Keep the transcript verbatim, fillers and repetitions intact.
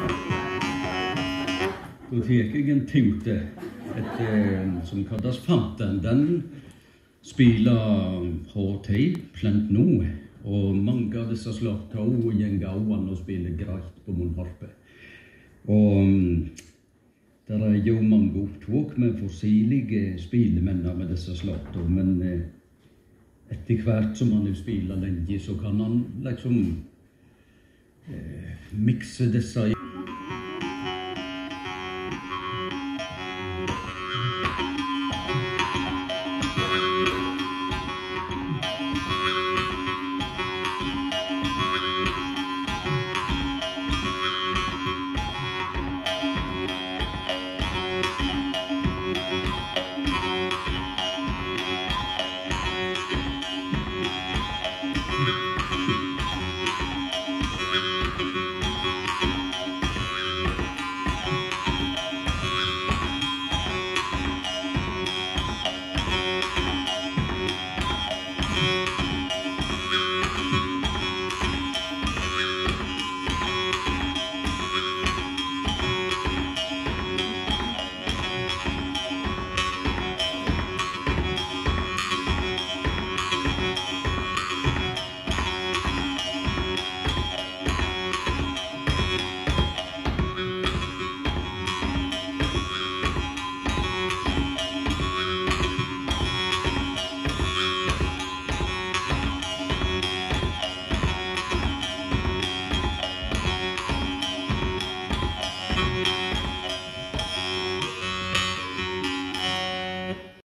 Da tek jeg en tute et, som kalles Fanten. Den spiller H-T, plent nå, og mange av disse slått av og gjenger an og spiller greit på munnharpe. Og der er jo mange opptåk med forskjellige spilemenner med disse slått, men etter hvert som han spiller lenge, så kan han liksom eh, mikse disse